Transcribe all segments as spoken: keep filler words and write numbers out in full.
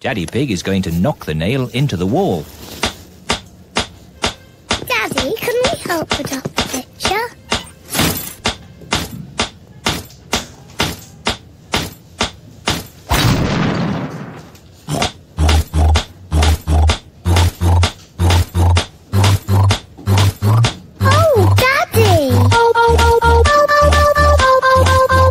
Daddy Pig is going to knock the nail into the wall. Daddy, can we help put up the picture? Oh, Daddy! Oh, oh, oh, oh, oh, oh, oh, oh, oh, oh, oh, oh.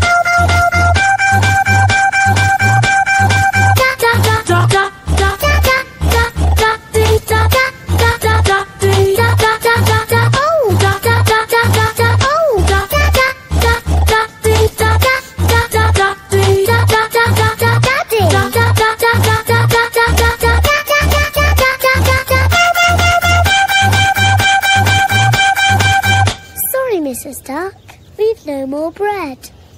Sorry, Missus Duck. We've no more bread.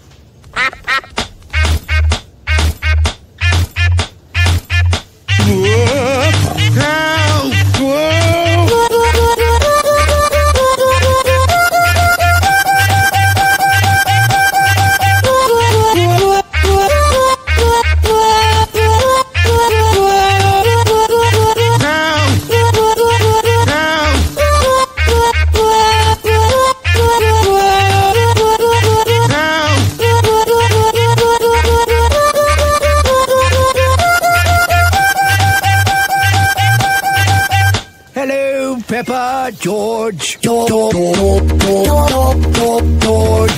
Hello, Peppa, George, George, George, George, George,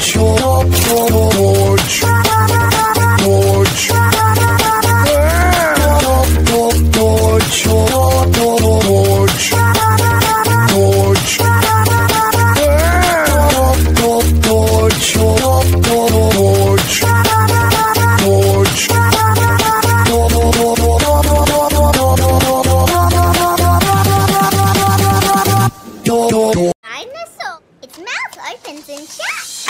Dinosaur. Its mouth opens and shuts.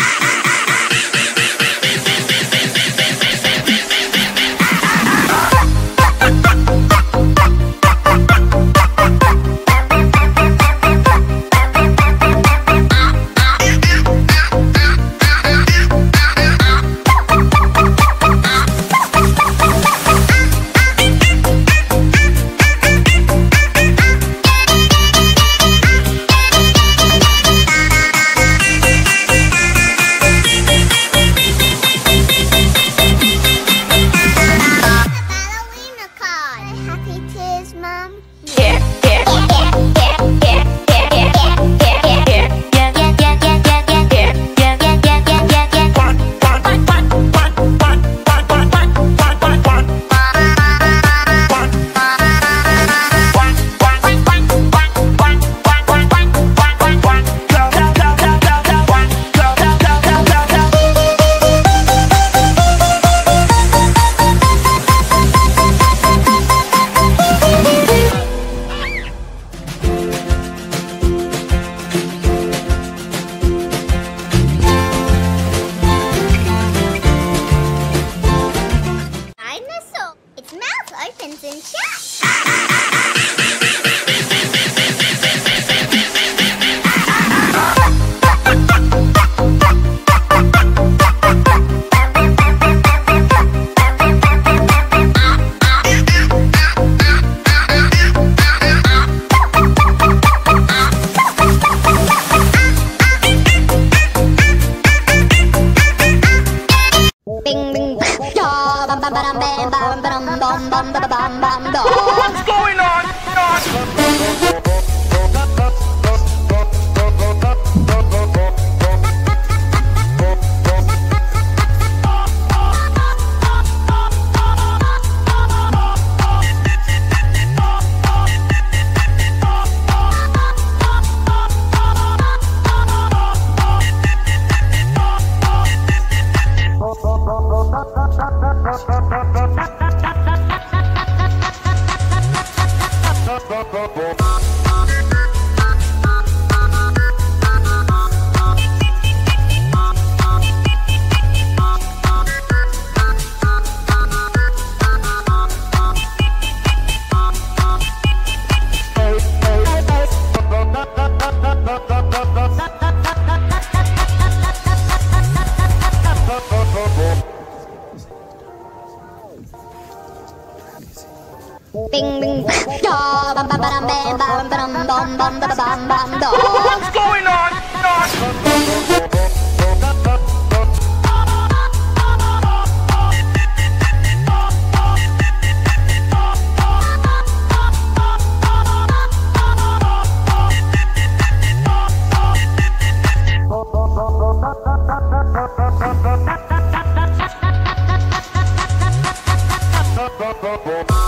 What's going on? Bing bing da bam bam bam bam bam bam bam bam bam bam bam da. What's going on? Bye.